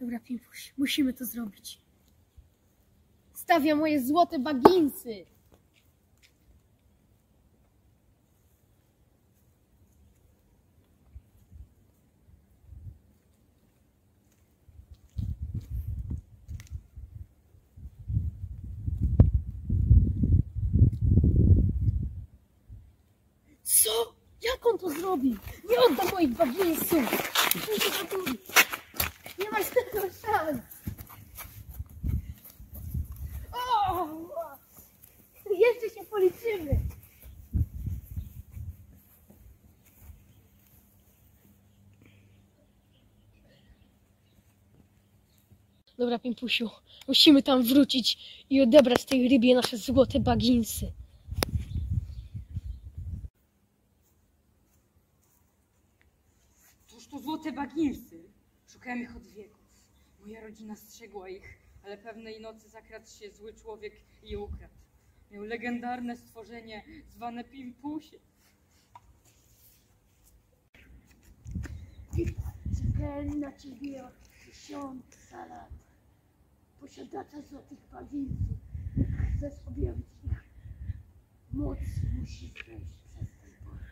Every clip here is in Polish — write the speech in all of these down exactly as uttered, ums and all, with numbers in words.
Dobra, Pimpuś, musimy to zrobić. Stawiam moje złote baginsy. Co? Jak on to zrobi? Nie oddam moich baginsów! Nie masz tego szans! O! Jeszcze się policzymy! Dobra, Pimpusiu, musimy tam wrócić i odebrać tej rybie nasze złote baginsy. Toż to złote baginsy. Szukałem ich od wieków. Moja rodzina strzegła ich, ale pewnej nocy zakradł się zły człowiek i je ukradł. Miał legendarne stworzenie zwane Pimpusiem. Czekałem na ciebie od tysiąca lat. Posiadacza złotych baginsów. Chcesz objawić ich moc, musisz przejść przez ten port.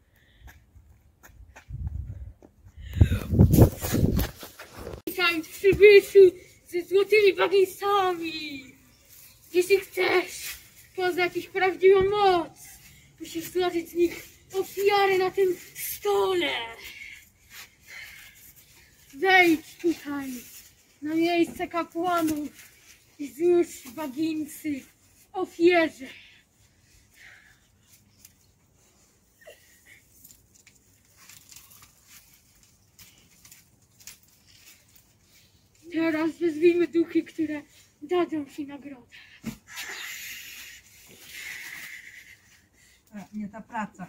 Witaj, przybyszu ze złotymi baginsami. Jeśli chcesz poznać ich prawdziwą moc, musisz złożyć z nich ofiarę na tym stole. Wejdź tutaj, na miejsce kapłanów i złóż baginsy w ofierze. Teraz wezwijmy duchy, które dadzą ci nagrodę. A, nie ta praca.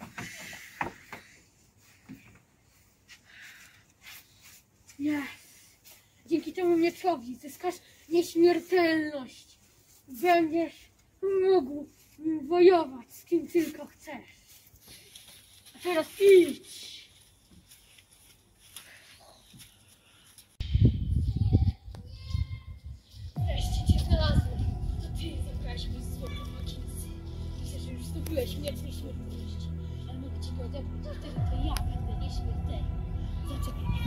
Nie. Dzięki temu mieczowi zyskasz nieśmiertelność. Będziesz mógł wojować z kim tylko chcesz. A teraz idź. Wreszcie cię znalazłem. To ty zabrałeś mi złote baginsy. Myślę, że już zdobyłeś miecz nieśmiertelności. Ale mogę ci go odebrać, wtedy to ja będę nieśmiertelny. Zaczekaj.